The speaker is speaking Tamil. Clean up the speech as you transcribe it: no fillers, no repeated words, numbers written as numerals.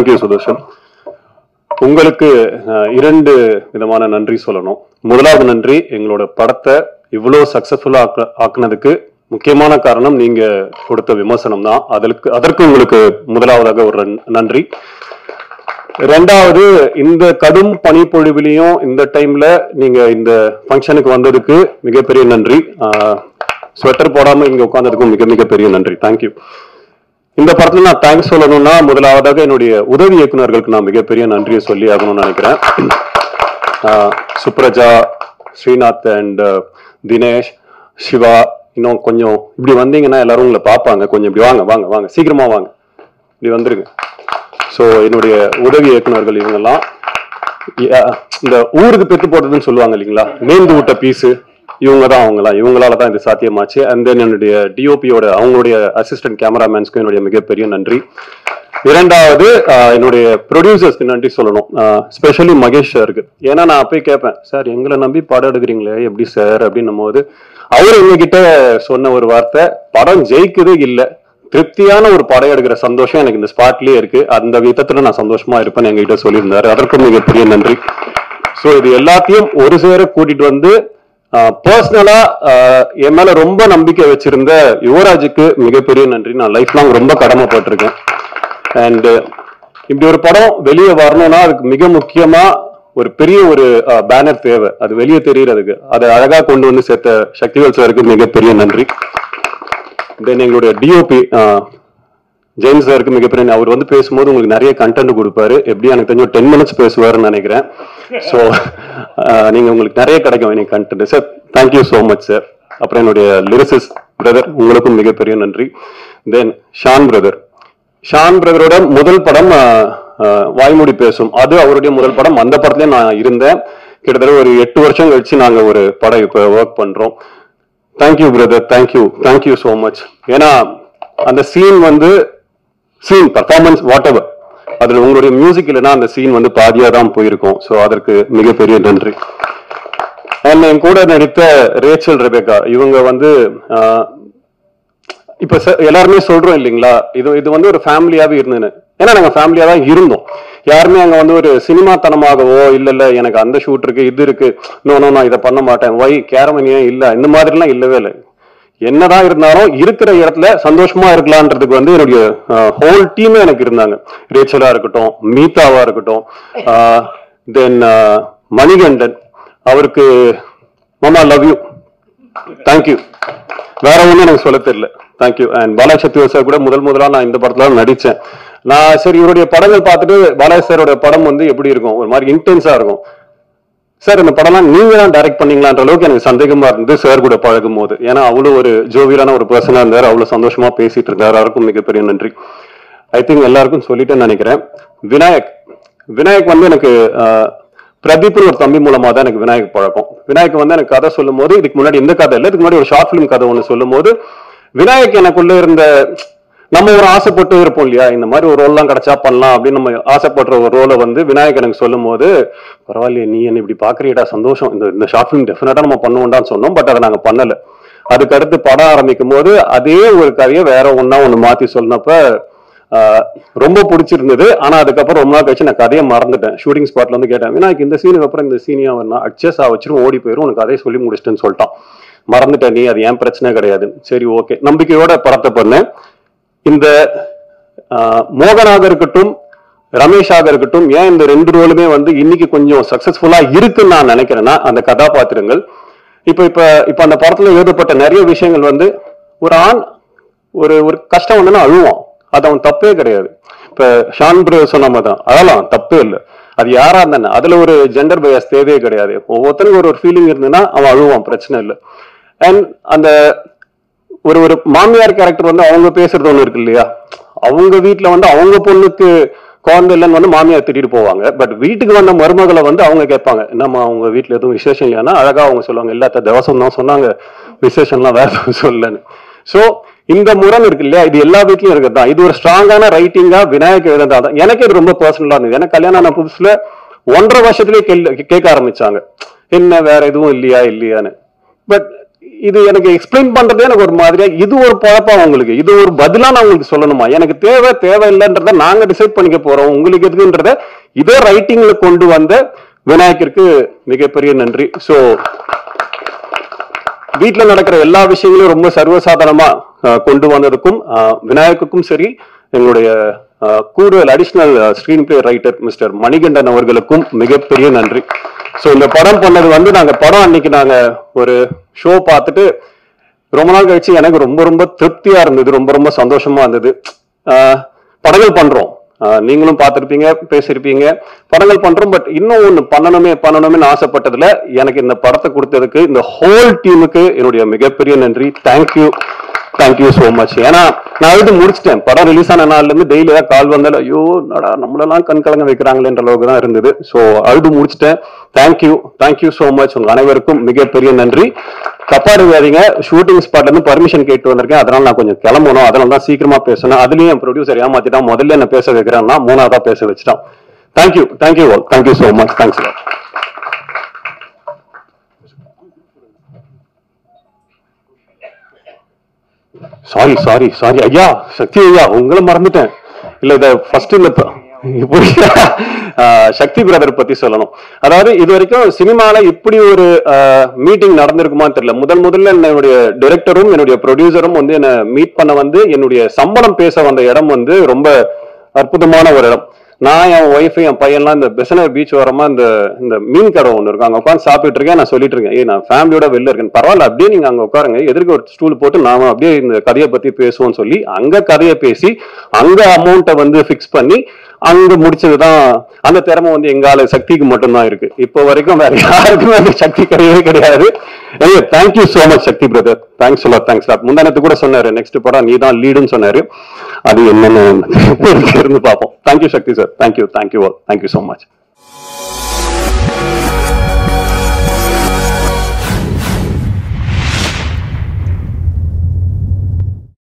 தேங்க்யூ சுதர்ஷன். உங்களுக்கு இரண்டு விதமான நன்றி சொல்லணும். முதலாவது நன்றி, எங்களோட படத்தை இவ்வளோ சக்சஸ்ஃபுல்லா ஆக்குனதுக்கு முக்கியமான காரணம் நீங்க கொடுத்த விமர்சனம் தான். அதற்கு உங்களுக்கு முதலாவதாக ஒரு நன்றி. ரெண்டாவது, இந்த கடும் பனிப்பொழிவிலையும் இந்த டைம்ல நீங்க இந்த ஃபங்க்ஷனுக்கு வந்ததுக்கு மிகப்பெரிய நன்றி. ஸ்வெட்டர் போடாம இங்க உட்கார்ந்ததுக்கும் மிக மிகப்பெரிய நன்றி. தேங்க்யூ. இந்த படத்துல நான் தேங்க்ஸ் சொல்லணும்னா முதலாவதாக என்னுடைய உதவி இயக்குநர்களுக்கு நான் மிகப்பெரிய நன்றியை சொல்லி ஆகணும்னு நினைக்கிறேன். சுப்ரஜா, ஸ்ரீநாத் அண்ட் தினேஷ், சிவா. இன்னும் கொஞ்சம் இப்படி வந்தீங்கன்னா எல்லாரும் உங்களை பார்ப்பாங்க. கொஞ்சம் இப்படி வாங்க வாங்க வாங்க, சீக்கிரமா வாங்க, இப்படி வந்துருங்க. ஸோ என்னுடைய உதவி இயக்குநர்கள் இவங்கெல்லாம் இந்த ஊருக்கு பெற்று போட்டதுன்னு சொல்லுவாங்க இல்லைங்களா, நேர்ந்து விட்ட பீஸு, இவங்களால தான் இது சாத்தியமாச்சு. அண்ட் தென் என்னுடைய டிஓபியோட அவங்களுடைய அசிஸ்டன்ட் கேமராமேன்ஸ்க்கு என்னுடைய மிகப்பெரிய நன்றி. இரண்டாவது, என்னுடைய ப்ரொடியூசர்ஸ்க்கு நன்றி சொல்லணும், ஸ்பெஷலி மகேஷ் சாருக்கு. ஏன்னா நான் போய் கேட்பேன், சார் எங்களை நம்பி படம் எடுக்கிறீங்களே எப்படி சார் அப்படின்னும் போது அவர் எங்ககிட்ட சொன்ன ஒரு வார்த்தை, படம் ஜெயிக்குது இல்லை, திருப்தியான ஒரு படம் எடுக்கிற சந்தோஷம் எனக்கு இந்த ஸ்பாட்லயே இருக்கு, அந்த விதத்துல நான் சந்தோஷமா இருப்பேன்னு எங்ககிட்ட சொல்லியிருந்தாரு. அதற்கும் மிகப்பெரிய நன்றி. ஸோ இது எல்லாத்தையும் ஒரு சேர கூட்டிட்டு வந்து பர்சனலா என் மேல ரொம்ப நம்பிக்கை வச்சிருந்த யுவராஜுக்கு மிகப்பெரிய நன்றி. நான் லைஃப் லாங் ரொம்ப கடமைப்பட்டிருக்கேன். அண்ட் இப்படி ஒரு படம் வெளியே வரணும்னா அதுக்கு மிக முக்கியமா ஒரு பெரிய ஒரு பேனர் தேவை, அது வெளியே தெரியறதுக்கு. அதை அழகா கொண்டு வந்து சேர்த்த சக்திவேல் சாருக்கு மிகப்பெரிய நன்றி. தென் எங்களுடைய டிஓபி ஜெயின் சாருக்கு மிகப்பெரிய, அவர் வந்து பேசும்போது உங்களுக்கு நிறைய கண்டென்ட் கொடுப்பாரு. எப்படி எனக்கு தெரிஞ்ச 10 minutes பேசுவாருன்னு நினைக்கிறேன். ஸோ நீங்க உங்களுக்கு நிறைய கிடைக்கும் எனக்கு content. Sir thank you so much sir. அப்புறம் என்னுடைய லிரிசிஸ்ட் பிரதர், உங்களுக்கும் மிகப்பெரிய நன்றி. தென் ஷான் பிரதரோட முதல் படம் வாய்மொழி பேசும், அது அவருடைய முதல் படம். அந்த படத்துலயும் நான் இருந்தேன். கிட்டத்தட்ட ஒரு 8 வருஷம் கழிச்சு நாங்க ஒரு படம் இப்ப ஒர்க் பண்றோம். Thank you brother, thank you so much. ஏன்னா அந்த சீன் பர்ஃபார்மன்ஸ் வாட் எவர், அதுல உங்களுடைய மியூசிக் இல்லைன்னா அந்த சீன் வந்து பாதியா தான் போயிருக்கும். ஸோ அதற்கு மிகப்பெரிய நன்றி. அண்ட் என் கூட நடித்த ரேச்சல், ரெபேக்கா, இவங்க வந்து இப்ப எல்லாருமே சொல்றோம் இல்லைங்களா, இது வந்து ஒரு ஃபேமிலியாவே இருந்ததுன்னு. ஏன்னா நாங்க ஃபேமிலியா தான் இருந்தோம். யாருமே அங்க வந்து ஒரு சினிமாத்தனமாகவோ இல்ல எனக்கு அந்த ஷூட் இருக்கு இது இருக்கு, நான் இதை பண்ண மாட்டேன், வை கேரமனியே இல்ல, இந்த மாதிரி எல்லாம் இல்லவே இல்லை. என்னதான் இருந்தாலும் இருக்கிற இடத்துல சந்தோஷமா இருக்கலான்றதுக்கு வந்து என்னுடைய ஹோல் டீமே எனக்கு இருந்தாங்க. ரேச்சலா இருக்கட்டும், மீதாவா இருக்கட்டும், தென் மணிகண்டன், அவருக்கு மாமா லவ் யூ, தேங்க்யூ, வேற ஒண்ணும் எனக்கு சொல்ல தெரியல, thank you. And Balaji Sathyavarma sir கூட முதலா நான் இந்த படத்துல நடிச்சேன். நான் சரி இவருடைய படங்கள் பார்த்துட்டு பாலாஜி சாரோட படம் வந்து எப்படி இருக்கும், ஒரு மாதிரி இன்டென்ஸா இருக்கும். சார் இந்த படம்லாம் நீங்க தான் டைரக்ட் பண்ணீங்களான்ற அளவுக்கு எனக்கு சந்தேகமா இருந்து சார் கூட பழகும் போது. ஏன்னா அவ்வளவு ஒரு ஜோவியலான ஒரு பர்சனா இருந்தாரு, அவ்வளவு சந்தோஷமா பேசிட்டு இருந்தாரு. அவருக்கும் மிகப்பெரிய நன்றி. ஐ திங்க் எல்லாருக்கும் சொல்லிட்டேன்னு நினைக்கிறேன். விநாயக் வந்து எனக்கு பிரதீப் ஒரு தம்பி மூலமா தான் எனக்கு விநாயக் பழக்கம். விநாயக் வந்து எனக்கு கதை சொல்லும் போது, இதுக்கு முன்னாடி எந்த கதை இல்லை, இதுக்கு முன்னாடி ஒரு ஷார்ட் பிலிம் கதை ஒன்று சொல்லும் போது விநாயக் எனக்குள்ள இருந்த, நம்ம ஒரு ஆசைப்பட்டு இருப்போம் இல்லையா, இந்த மாதிரி ஒரு ரோல் எல்லாம் கிடைச்சா பண்ணலாம் அப்படின்னு நம்ம ஆசைப்படுற ஒரு ரோலை வந்து விநாயக் எனக்கு சொல்லும் போது, பரவாயில்லையே நீ என்ன இப்படி பாக்குறியடா, சந்தோஷம், இந்த ஷார்ட் பிலிம் டெஃபினட்டா நம்ம பண்ணுவோம்டான்னு சொன்னோம். பட் அதை நாங்க பண்ணல. அதுக்கு அடுத்து படம் ஆரம்பிக்கும் போது அதே ஒரு கதையை வேற ஒண்ணு மாத்தி சொன்னப்ப ரொம்ப பிடிச்சிருந்தது. ஆனா அதுக்கப்புறம் ரொம்ப நாள் கழிச்சு நான் கதையை மறந்துட்டேன். ஷூட்டிங் ஸ்பாட்ல வந்து கேட்டேன், விநாயக் இந்த சீனுக்கு அப்புறம் இந்த சீனியா வரணும், அட்ஜஸ்ட் வச்சிரும், ஓடி போயிரும், உனக்கு கதையை சொல்லி முடிச்சிட்டேன்னு சொல்லிட்டான். மறந்துட்டேன் நீ, அது ஏன் பிரச்சனை கிடையாது, சரி ஓகே, நம்பிக்கையோட படத்தை பண்ணேன். இந்த மோகனாக இருக்கட்டும், ரமேஷாக இருக்கட்டும், ஏன் இந்த 2 ரோலுமே வந்து இன்னைக்கு கொஞ்சம் சக்சஸ்ஃபுல்லா இருக்குன்னு நான் நினைக்கிறேன்னா அந்த கதாபாத்திரங்கள். இப்ப அந்த படத்துல எழுதப்பட்ட நிறைய விஷயங்கள் வந்து ஒரு ஆண் ஒரு கஷ்டம் வந்துன்னா அழுவான், அது அவன் தப்பே கிடையாது. இப்ப ஷான் பிரதர் சொன்ன மாதிரி தான், அதெல்லாம் தப்பே இல்லை, அது யாரா இருந்தானே, அதுல ஒரு ஜெண்டர் பயாஸ் தேவையே கிடையாது. ஒவ்வொருத்தனுக்கு ஒரு ஃபீலிங் இருந்ததுன்னா அவன் அழுவான், பிரச்சனை இல்லை. அண்ட் அந்த ஒரு மாமியார் கேரக்டர் வந்து அவங்க பேசுறது ஒண்ணு இருக்கு இல்லையா, அவங்க வீட்டுல வந்து அவங்க பொண்ணுக்கு குழந்தை இல்லைன்னு வந்து மாமியார் திட்டிட்டு போவாங்க. பட் வீட்டுக்கு வந்த மருமகளை வந்து அவங்க கேட்பாங்க, என்னம்மா அவங்க வீட்டுல எதுவும் விசேஷம் இல்லையானா அழகா அவங்க சொல்லுவாங்க, எல்லாத்த தவசம் தான் சொன்னாங்க, விசேஷம்லாம் வேற எதுவும் சொல்லலன்னு. சோ இந்த முரண் இருக்கு இல்லையா, இது எல்லா வீட்லயும் இருக்குதான். இது ஒரு ஸ்ட்ராங்கான ரைட்டிங்கா விநாயக் எழுதாதான். எனக்கு இது ரொம்ப பர்சனலா இருந்தது. எனக்கு கல்யாணம் ஆன புதுசுல 1.5 வருஷத்துலயே கேட்க ஆரம்பிச்சாங்க, என்ன வேற எதுவும் இல்லையான்னு. பட் இது எனக்கு எக்ஸ்பிளைன் பண்றதே எனக்கு ஒரு மாதிரியா, இது ஒரு பழப்பா உங்களுக்கு, இது ஒரு பதிலா நான் உங்களுக்கு சொல்லணுமா? எனக்கு தேவை இல்லைன்றத நாங்க டிசைட் பண்ணிக்க போறோம், உங்களுக்கு எதுக்குன்றத இதே ரைட்டிங்ல கொண்டு வந்த விநாயகருக்கு மிகப்பெரிய நன்றி. சோ வீட்டுல நடக்கிற எல்லா விஷயங்களையும் ரொம்ப சர்வசாதாரணமா கொண்டு வந்ததுக்கும் விநாயகருக்கும் சரி, எங்களுடைய கூடுதல் additional screenplay writer mister Manikandan அவர்களுக்கும் மிகப்பெரிய நன்றி. சோ இந்த படம் பண்ணது வந்து, நாங்க படம் அன்னைக்கு நாங்க ஒரு ஷோ பார்த்துட்டு ரொம்ப நாள் கழிச்சு எனக்கு ரொம்ப ரொம்ப திருப்தியா இருந்தது, ரொம்ப ரொம்ப சந்தோஷமா இருந்தது. படங்கள் பண்றோம், நீங்களும் பார்த்திருப்பீங்க, பேசியிருப்பீங்க, படங்கள் பண்றோம். பட் இன்னும் ஒண்ணு பண்ணணும்னு ஆசைப்பட்டதுல எனக்கு இந்த படத்தை கொடுத்ததுக்கு இந்த ஹோல் டீமுக்கு என்னுடைய மிகப்பெரிய நன்றி. Thank you so much. ஏன்னா நான் எழுதி முடிச்சிட்டேன், படம் ரிலீஸ் ஆன நாள்ல இருந்து டெய்லி ஏதாவது கால் வந்தாலும் ஐயோ நடா நம்மளெல்லாம் கண் கலங்க வைக்கிறாங்களேன்ற அளவுக்கு தான் இருந்தது. ஸோ அழுது முடிச்சிட்டேன். Thank you so much. உங்க அனைவருக்கும் மிகப்பெரிய நன்றி. தப்பாடுவாதீங்க, ஷூட்டிங் ஸ்பாட்ல இருந்து பர்மிஷன் கேட்டு வந்திருக்கேன், அதனால நான் கொஞ்சம் கிளம்பணும், அதனால தான் சீக்கிரமா பேசணும். அதுலயும் என் ப்ரொடியூசர் ஏமாத்திட்டான், முதல்ல என்ன பேச வைக்கிறான்னா மூணாவதா பேச வச்சுட்டான். Thank you so much. Thanks. Sorry ஐயா, சக்தி ஐயா, உங்களை மறந்துட்டேன். இல்ல இத ஃபர்ஸ்ட் இந்த சக்தி பிரதர் பத்தி சொல்லணும். அதாவது இது வரைக்கும் சினிமால இப்படி ஒரு மீட்டிங் நடந்திருக்குமான்னு தெரியல. முதல்ல என்னுடைய டைரக்டரும் என்னுடைய ப்ரொடியூசரும் வந்து என்ன மீட் பண்ண வந்து என்னுடைய சம்பளம் பேச வந்த இடம் வந்து ரொம்ப அற்புதமான ஒரு இடம். நான் என் ஒய்ஃப் என் பையன்லாம் இந்த பெசனர் பீச் ஓரமா இந்த மீன் கடை ஒன்று இருக்கு, அங்க உட்காந்து சாப்பிட்டு இருக்கேன். நான் சொல்லிட்டு இருக்கேன், நான் ஃபேமிலியோட வெளில இருக்கேன், பரவாயில்ல அப்படியே நீங்க அங்க உட்காருங்க, எதிர்க்க ஒரு ஸ்டூல் போட்டு நாம அப்படியே இந்த கதையை பத்தி பேசுவோம்னு சொல்லி அங்க கதையை பேசி அங்க அமௌண்ட்டை வந்து பிக்ஸ் பண்ணி அங்க முடிச்சதுதான். அந்த திறமை வந்து எங்கால சக்திக்கு மட்டும்தான் இருக்கு. இப்போ வரைக்கும் வேற யாருக்குமே அந்த சக்தி கிடையாது. Thank you so much Sakthi brother. Thanks lot. முந்தானத்து கூட சொன்னாரு, நெக்ஸ்ட் படம் நீ தான் லீடுன்னு சொன்னாரு. அது என்னன்னு இருந்து பார்ப்போம். Thank you Sakthi sir. Thank you so much.